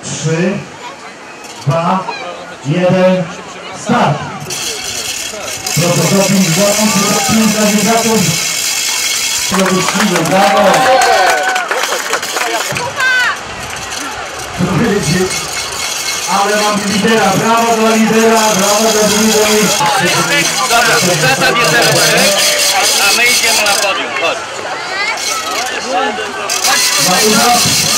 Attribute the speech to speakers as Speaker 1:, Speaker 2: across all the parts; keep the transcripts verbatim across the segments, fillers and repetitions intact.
Speaker 1: trzy, dwa, jeden, start! Proszę doping złamący doping dla biegaków. Wyścigu, brawo! Ale mam lidera, brawo dla lidera, brawo dla drugiego miejsca.
Speaker 2: Dobra, przestań jeden worek, a my idziemy na podium, chodź.
Speaker 1: Matura.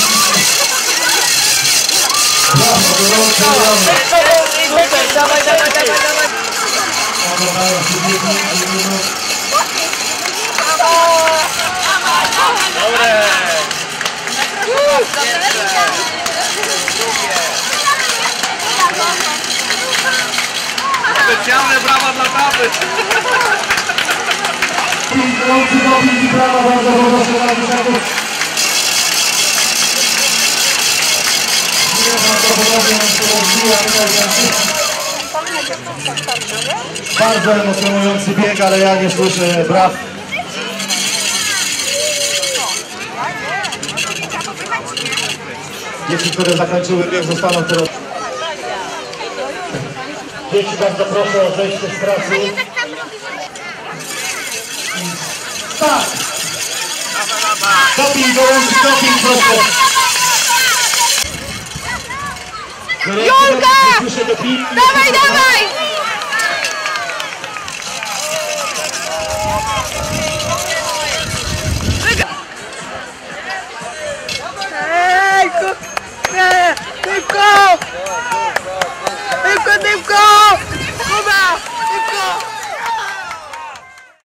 Speaker 1: Brawo, gorąco, brawo.
Speaker 2: Dawaj, dawaj, dawaj, dawaj. Dobre. Specjalne brawa dla taby.
Speaker 1: Gorący doping i brawa bardzo proszę dla biegaków. Bardzo emocjonujący bieg, ale ja nie słyszę braw. Dzieci, które zakończyły bieg, zostaną teraz. Dzieci, bardzo proszę o zejście z trasy. Tak! Doping, gorący doping, proszę.
Speaker 3: Julka! Dawaj, dawaj!